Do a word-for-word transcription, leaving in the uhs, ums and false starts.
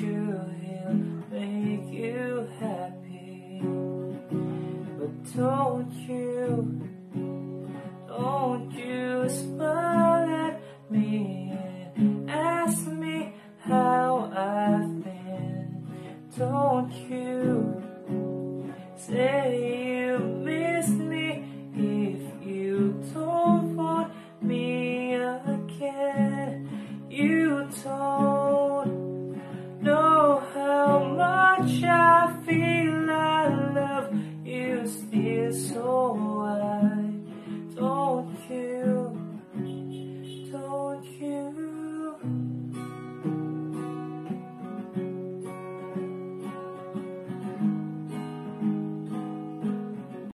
you he'll make you happy. But don't you, don't you smile at me and ask me how I've been. Don't you